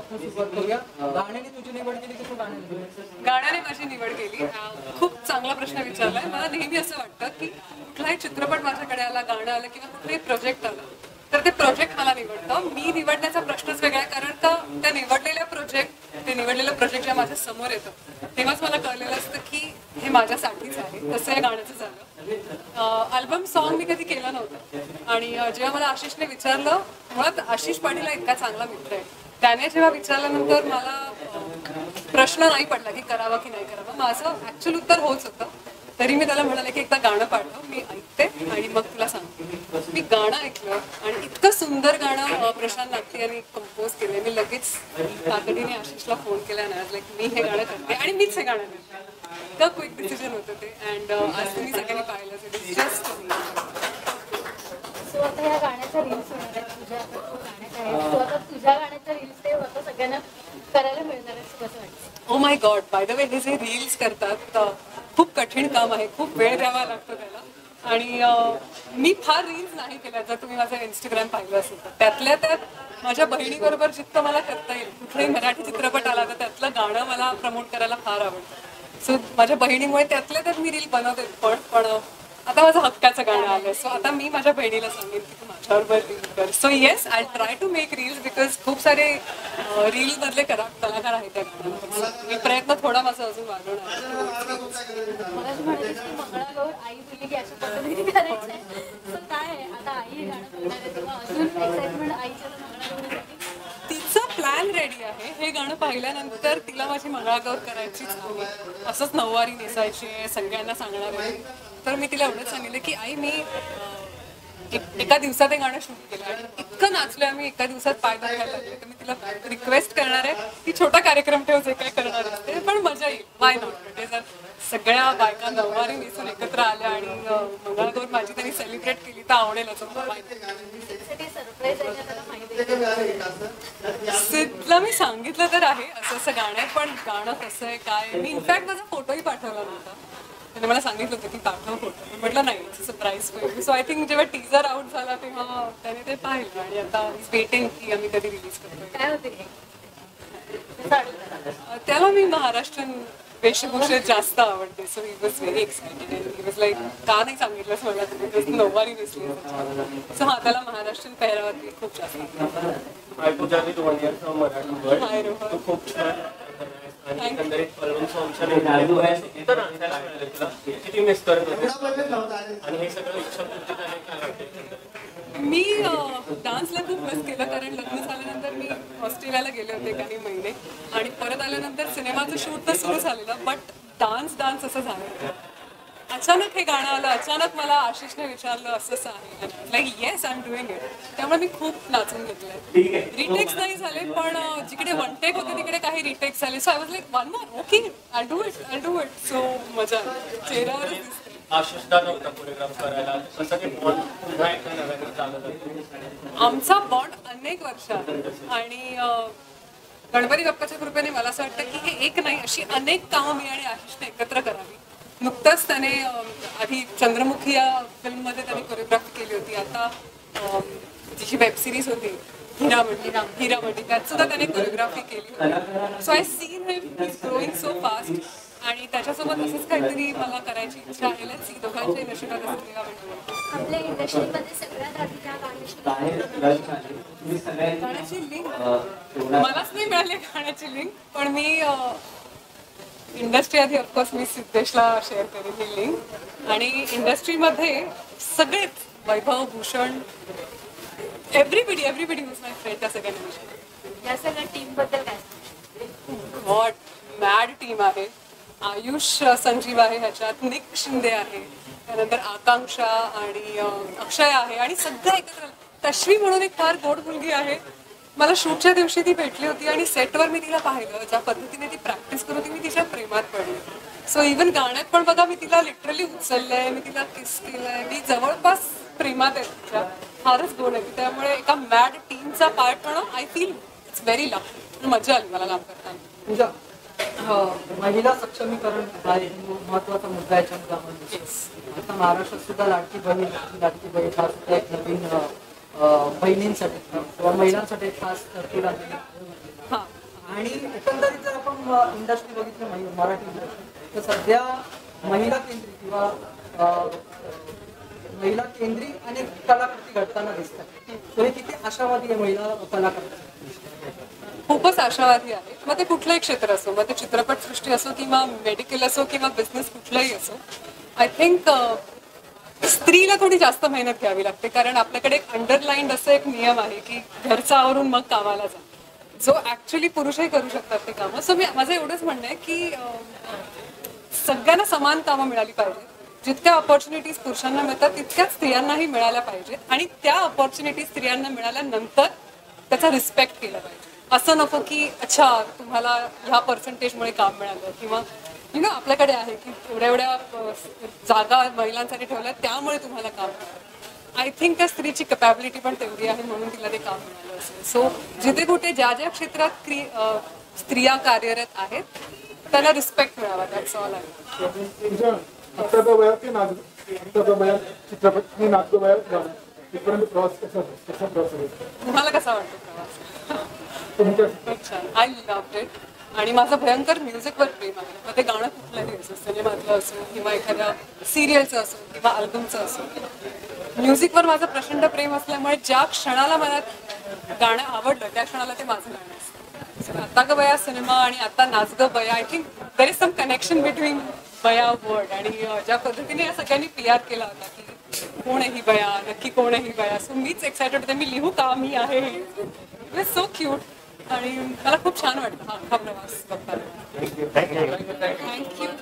प्रश्न सुरुवात करूया. गाण्याने तुझी निवड केली की तू गाण्याने? गाण्याने माझी निवड केली. खूप चांगला प्रश्न विचारलाय. मला नेहमी असं वाटतं की कुठलाही चित्रपट माझ्याकडे आला, गाणं आलं किंवा कुठलाही प्रोजेक्ट आला तर ते प्रोजेक्ट मला निवडतं. मी निवडण्याचा प्रश्नच वेगळा आहे, कारण का ते निवडलेलं प्रोजेक्ट जेव्हा माझ्या समोर येतं तेव्हाच मला कळलेलं असतं की हे माझ्यासाठीच आहे. तसं हे गाण्याचं झालं. अल्बम सॉन्ग मी कधी केलं नव्हतं आणि जेव्हा मला आशिषने विचारलं, मुळात आशिष पाटील हा इतका चांगला मित्र आहे, त्याने जेव्हा विचारल्यानंतर मला प्रश्न नाही पडला की करावं की नाही करावं. माझं ऍक्च्युअल उत्तर होच होतं. तरी मी त्याला म्हणाले की एकदा गाणं पाठव, मी ऐकते आणि मग तुला सांगते. मी गाणं ऐकलं आणि इतकं सुंदर गाणं प्रशांत नागटी यांनी कंपोज केलं. मी लगेच तातडीने आशिषला फोन केला आणि लाईक मी हे गाणं करते आणि मीच हे गाणं करते. इतकं क्विक डिसिजन होतं ते. अँड आज तुम्ही सगळ्यांनी पाहिलं जस्ट सो आता ह्या गाण्याच्या रील्स होणार आहेत तुझ्या गाण्यात आहेत. सो आता तुझ्या गाण्याच्या रील्स ते आता सगळ्यांना करायला मिळणार आहे, कसं वाटतं? Oh my God, by the way हे जे रील्स करतात खूप कठीण काम आहे, खूप वेळ द्यावा लागतो त्याला. आणि मी फार रील्स नाही केल्या. जर तुम्ही माझं इंस्टाग्राम पाहिलं असेल तर त्यातल्या त्यात माझ्या बहिणीबरोबर जितकं मला करता येईल, कुठलाही मराठी चित्रपट आला तर त्यातलं गाणं मला प्रमोट करायला फार आवडतं. सो माझ्या बहिणीमुळे त्यातल्या त्यात मी रील बनवते. पण आता माझं हक्काचं गाणं आलं. सो आता मी माझ्या बहिणीला सांगेन की तू माझ्याबरोबर रील कर. So yes, I try to make reels because खूप सारे रील मधले कलाकार आहेत त्या गाण्यामध्ये. मी प्रयत्न थोडा माझा अजून वाढवणार. मगाशी म्हणालीस की मंगळागौर आई बोलली की अशा पद्धतीने करायचं आहे. सो काय आहे आता आई हे गाणं करणार आहे तेव्हा अजून एक्साइटमेंट आईच्या मंगळागौरीसाठी? तिचा प्लॅन रेडी आहे. हे गाणं पाहिल्यानंतर तिला माझी मंगळागौर करायचीच आहे. असंच नऊवारी नेसायची आहे, सगळ्यांना सांगणार आहे. तर मी तिला एवढंच सांगितलं की आई मी एका दिवसात हे गाणं शूट केलं आणि इतकं नाचलं आम्ही, एका दिवसात पाय दाखवायला लागले. तर मी तिला रिक्वेस्ट करणार आहे की छोटा कार्यक्रम ठेव, जे काय करणार असते पण मजा येईल. Why not. म्हणजे जर सगळ्या बायका नऊवारी नेसून एकत्र आल्या आणि मंगळागौर माझी त्यांनी सेलिब्रेट केली तर आवडेलच. सरप्राईज आहे त्याला माहिती? सिद्धला मी सांगितलं तर आहे असं असं गाणं आहे, पण गाणं कसं आहे काय, मी इनफॅक्ट माझा फोटोही पाठवला नव्हता. त्याने मला सांगितलं होतं की पाठव फोटो, म्हटलं नाही सरप्राईज पाहिजे. सो आय थिंक जेव्हा टीजर आउट झाला तेव्हा त्याने ते पाहिलं आणि आता वेटिंग की आम्ही कधी रिलीज करतो. काय होते त्याला मी महाराष्ट्रीयन वेशभूषेत जास्त आवडते. So he was very excited and he was like का नाही सांगितलंच मला तुम्ही नऊवारी नेसली. सो हा त्याला महाराष्ट्रीयन पेहरावात खूप जास्त मी डान्सला खूप मिस केलं, कारण लग्न झाल्यानंतर मी ऑस्ट्रेलियाला गेले होते काही महिने आणि परत आल्यानंतर सिनेमाचं शूट तर सुरू झालेलं, बट डान्स असं झालं. अचानक हे गाणं आलं, अचानक मला आशिषने विचारलं असं असं आहे, like yes I am doing it. त्यामुळे मी खूप नाचून घेतलंय. रिटेक्स नाही झाले, पण जिकडे वन टेक होते तिकडे काही रिटेक्स झाले. So I was like one more, okay I do it. So मजा आली, चेहऱ्यावरच दिसते. आमचा बॉन्ड अनेक वर्षात आणि गणपती बाप्पाच्या कृपेने मला असं वाटतं की हे एक नाही, अशी अनेक कामं मी आणि आशिषने एकत्र करावी. नुकतंच त्याने आधी चंद्रमुखी या फिल्ममध्ये त्याने कोरिओग्राफी केली होती. आता तिची वेब सिरीज होती हिरामंडी, त्यात सुद्धा त्याने कोरिओग्राफी केली होती. So I seen him is growing so fast आणि त्याच्यासोबत असंच काहीतरी मला करायची इच्छा आहे. लेट्स सी, दोघांच्या नशिबात असलेला आपल्या इंडस्ट्रीमध्ये सगळ्यात आधी त्या गाण्याची लिंक मलाच नाही मिळाली गाण्याची लिंक, पण मी इंडस्ट्री आधी ऑफकोर्स मी सिद्धेशला शेअर करेन ही लिंक. आणि इंडस्ट्रीमध्ये सगळेच Vaibhav, Bhushan, everybody was my friend. त्या सगळ्यांना या सगळ्या टीमबद्दल काय? गॉड, मॅड टीम आहे. आयुष संजीव आहे ह्याच्यात, निक शिंदे आहे, त्यानंतर आकांक्षा आणि अक्षय आहे आणि सगळं एकत्र. तश्वी म्हणून एक फार गोड मुलगी आहे. मला शूटच्या दिवशी ती भेटली होती आणि सेटवर मी तिला पाहिलं, ज्या पद्धतीने ती प्रॅक्टिस करत होती मी तिच्या प्रेमात पडले. सो इव्हन गाण्यात पण बघा, मी तिला लिटरली उचललंय, मी तिला किस केलंय, मी जवळपास प्रेमात आहे तिच्या. फारच गोड आहे. त्यामुळे एका मॅड टीमचा पार्ट म्हणून I feel it's very lucky. मजा आली मला काम करताना. महिला सक्षमीकरण हा एक महत्वाचा मुद्दा आहे चंद्रामध्ये. आता महाराष्ट्रात सुद्धा लाडकी बहीण हा सुद्धा एक नवीन बहिणींसाठी किंवा महिलांसाठी खास तरतूद आहे. हां, आणि एकंदरीत जर आपण इंडस्ट्री बघितली मराठी इंडस्ट्री तर सध्या महिला केंद्रित किंवा महिला केंद्रित अनेक कलाकृती घडताना दिसतात. तर हे किती आशावादी आहे महिला कलाकृती? खूपच आशावादी आहे. मग ते कुठलंही क्षेत्र असो, मग ते चित्रपटसृष्टी असो किंवा मेडिकल असो किंवा बिझनेस कुठलाही असो. आय थिंक स्त्रीला थोडी जास्त मेहनत घ्यावी लागते, कारण आपल्याकडे एक अंडरलाईन्ड असं एक नियम आहे की घरचं आवरून मग कामाला जा, जो ऍक्च्युली पुरुषही करू शकतात ते कामं. सो माझं एवढंच म्हणणं आहे की सगळ्यांना समान कामं मिळाली पाहिजेत. जितक्या ऑपॉर्च्युनिटीज पुरुषांना मिळतात तितक्याच स्त्रियांनाही मिळाल्या पाहिजेत, आणि त्या ऑपॉर्च्युनिटीज स्त्रियांना मिळाल्यानंतर त्याचा रिस्पेक्ट केला पाहिजे. असं नको की अच्छा तुम्हाला ह्या पर्सेंटेजमुळे काम मिळालं, किंवा आपल्याकडे आहे की एवढ्या एवढ्या जागा महिलांसाठी ठेवल्या त्यामुळे तुम्हाला काम मिळालं. आय थिंक त्या स्त्रीची कॅपॅबिलिटी पण तेवढी आहे म्हणून तिला ते काम मिळालं असेल. सो जिथे कुठे ज्या ज्या क्षेत्रात स्त्रिया कार्यरत आहेत त्यांना रिस्पेक्ट मिळावा, दॅट्स ऑल आहे. आत्ताचा वयात ते आत्ताचा वयात चित्रपट आणि नाटक वयात गाणं इथपर्यंत प्रवास कसा प्रवास आहे? तुम्हाला कसा वाटतो प्रवास? खूप छान. I love it. आणि माझं भयंकर म्युझिकवर प्रेम आहे. मग ते गाणं कुठलंही असो, सिनेमातलं असो किंवा एखाद्या सिरियलचं असो किंवा अल्बमचं असो, म्युझिकवर माझं प्रचंड प्रेम असल्यामुळे ज्या क्षणाला मला गाणं आवडलं त्या क्षणाला ते माझं गाणं असतं. आता ग बया सिनेमा आणि आता नाच ग बया, I think there is some connection between Baya word. आणि ज्या पद्धतीने या सगळ्यांनी PR केला होता की कोण आहे ही बया, नक्की कोण आहे ही बया, सो मीच एक्सायटेड होते मी लिहू का मी आहे. इट वॉज सो क्यूट आणि मला खूप छान वाटतं हा प्रवास बघताना. थँक्यू.